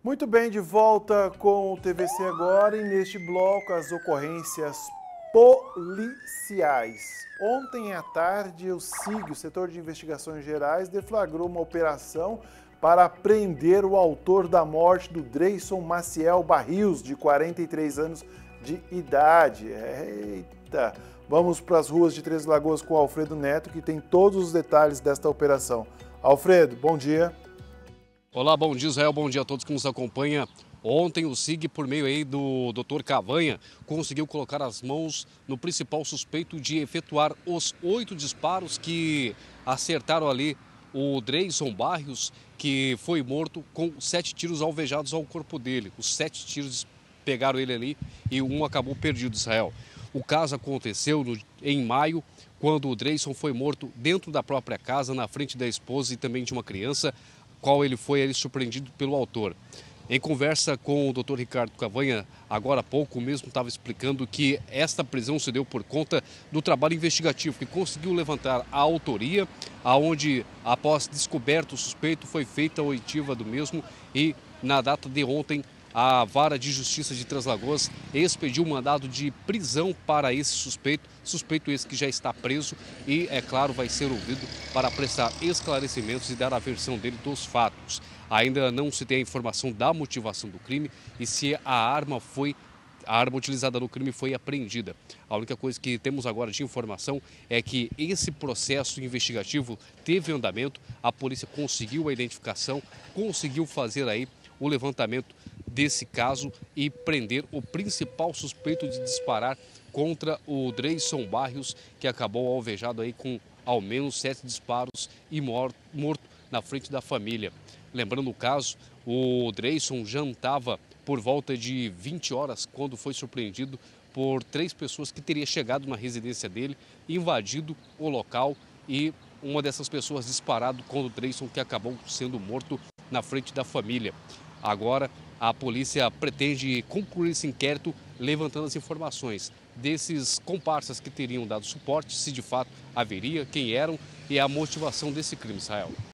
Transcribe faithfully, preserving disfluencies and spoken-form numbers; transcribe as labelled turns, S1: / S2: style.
S1: Muito bem, de volta com o T V C agora e neste bloco as ocorrências policiais. Ontem à tarde o SIG, o Setor de Investigações Gerais, deflagrou uma operação para prender o autor da morte do Dreyson Maciel Barrios, de quarenta e três anos de idade. Eita! Vamos para as ruas de Três Lagoas com o Alfredo Neto, que tem todos os detalhes desta operação. Alfredo, bom dia.
S2: Olá, bom dia Israel, bom dia a todos que nos acompanham. Ontem o SIG, por meio aí do doutor Cavanha, conseguiu colocar as mãos no principal suspeito de efetuar os oito disparos que acertaram ali o Dreyson Barrios, que foi morto com sete tiros alvejados ao corpo dele. Os sete tiros pegaram ele ali e um acabou perdido, Israel. O caso aconteceu no, em maio, quando o Dreyson foi morto dentro da própria casa, na frente da esposa e também de uma criança, qual ele foi ele, surpreendido pelo autor. Em conversa com o doutor Ricardo Cavanha, agora há pouco, o mesmo estava explicando que esta prisão se deu por conta do trabalho investigativo, que conseguiu levantar a autoria, aonde, após descoberto o suspeito, foi feita a oitiva do mesmo e, na data de ontem, a Vara de Justiça de Três Lagoas expediu um mandado de prisão para esse suspeito, suspeito esse que já está preso e, é claro, vai ser ouvido para prestar esclarecimentos e dar a versão dele dos fatos. Ainda não se tem a informação da motivação do crime e se a arma foi A arma utilizada no crime foi apreendida. A única coisa que temos agora de informação é que esse processo investigativo teve andamento, a polícia conseguiu a identificação, conseguiu fazer aí o levantamento desse caso e prender o principal suspeito de disparar contra o Dreyson Barrios, que acabou alvejado aí com ao menos sete disparos e morto, morto na frente da família. Lembrando o caso, o Dreyson jantava por volta de vinte horas quando foi surpreendido por três pessoas que teriam chegado na residência dele, invadido o local e uma dessas pessoas disparado contra o Dreyson, que acabou sendo morto na frente da família. Agora, a polícia pretende concluir esse inquérito levantando as informações desses comparsas que teriam dado suporte, se de fato haveria, quem eram e a motivação desse crime, Israel.